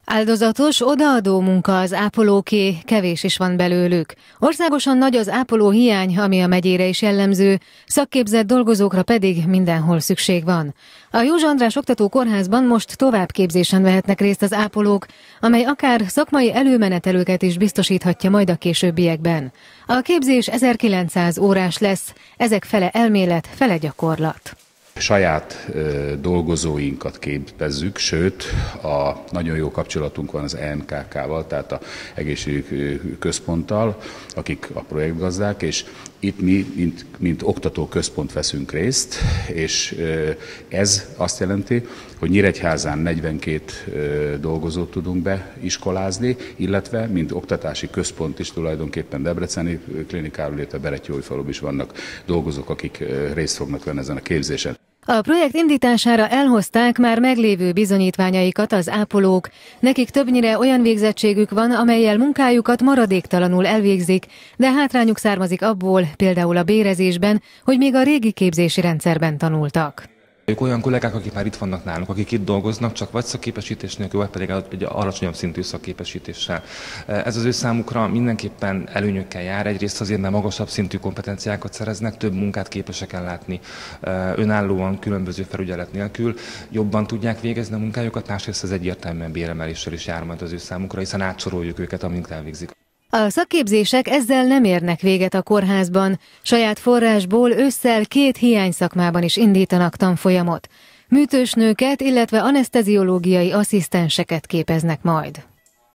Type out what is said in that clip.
Áldozatos, odaadó munka az ápolóké, kevés is van belőlük. Országosan nagy az ápoló hiány, ami a megyére is jellemző, szakképzett dolgozókra pedig mindenhol szükség van. A József András Oktató Kórházban most továbbképzésen vehetnek részt az ápolók, amely akár szakmai előmenetelőket is biztosíthatja majd a későbbiekben. A képzés 1900 órás lesz, ezek fele elmélet, fele gyakorlat. Saját dolgozóinkat képezzük, sőt, nagyon jó kapcsolatunk van az EMKK-val, tehát az egészségügyi központtal, akik a projektgazdák, és itt mi, mint oktatóközpont veszünk részt, és ez azt jelenti, hogy Nyíregyházán 42 dolgozót tudunk beiskolázni, illetve mint oktatási központ is tulajdonképpen Debreceni klinikáról, illetve Berettyóújfaluban is vannak dolgozók, akik részt fognak venni ezen a képzésen. A projekt indítására elhozták már meglévő bizonyítványaikat az ápolók. Nekik többnyire olyan végzettségük van, amellyel munkájukat maradéktalanul elvégzik, de hátrányuk származik abból, például a bérezésben, hogy még a régi képzési rendszerben tanultak. Ők olyan kollégák, akik már itt vannak nálunk, akik itt dolgoznak, csak vagy szakképesítés nélkül, vagy pedig egy alacsonyabb szintű szakképesítéssel. Ez az ő számukra mindenképpen előnyökkel jár, egyrészt azért, mert magasabb szintű kompetenciákat szereznek, több munkát képesek ellátni önállóan, különböző felügyelet nélkül, jobban tudják végezni a munkájukat, másrészt ez egyértelműen béremeléssel is jár majd az ő számukra, hiszen átsoroljuk őket, amint elvégzik. A szakképzések ezzel nem érnek véget a kórházban. Saját forrásból ősszel 2 hiányszakmában is indítanak tanfolyamot. Műtősnőket, illetve aneszteziológiai asszisztenseket képeznek majd.